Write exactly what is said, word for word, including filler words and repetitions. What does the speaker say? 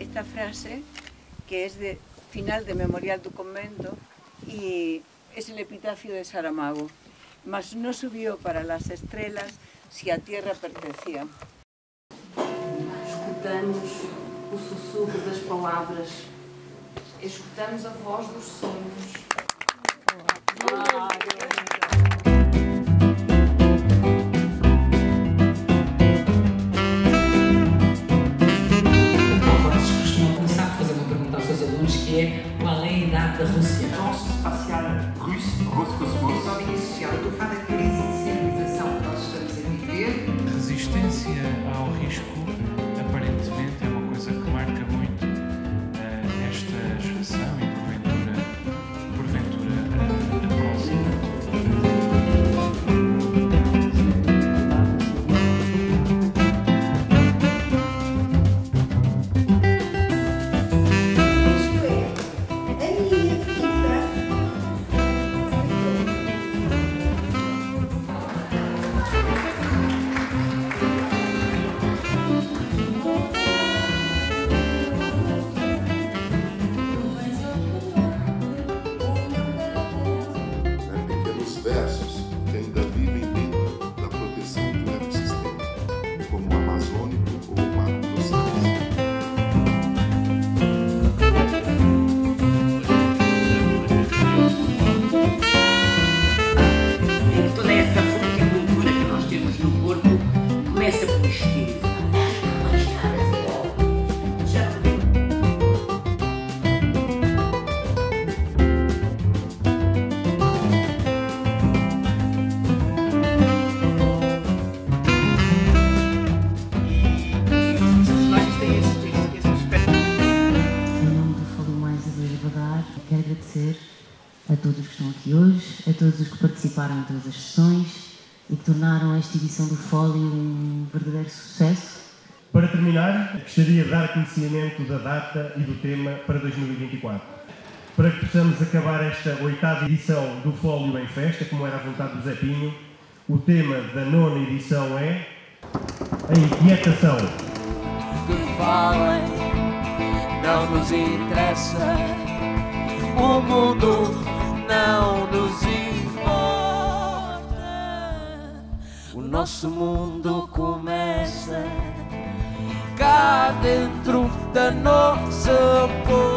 esta frase que es de final de Memorial do Convento y es el epitafio de Saramago. Mas no subió para las estrellas si a tierra pertencía. Escutamos o sussurro das palavras, escutamos a voz dos sonhos. Costumam começar a fazer uma pergunta aos seus alunos que é qual é a idade da Rússia? Agence spatiale russe, Roscosmos. Economia social, estou a falar da crise de civilização que nós estamos a viver. Resistência ao risco, aparentemente, é uma coisa que marca muito uh, esta geração e porventura, porventura uh, a próxima. Versos que ainda vivem dentro da proteção do ecossistema, como o amazônico ou o Mato Grossense. Toda essa fruticultura que nós temos no corpo começa por estilo. Quero agradecer a todos os que estão aqui hoje, a todos os que participaram em todas as sessões e que tornaram esta edição do Fólio um verdadeiro sucesso. Para terminar, gostaria de dar conhecimento da data e do tema para dois mil e vinte e quatro. Para que possamos acabar esta oitava edição do Fólio em Festa, como era a vontade do Zé Pinho, o tema da nona edição é a inquietação. Que falem, não nos interessa. O mundo não nos importa. O nosso mundo começa cá dentro da nossa boca.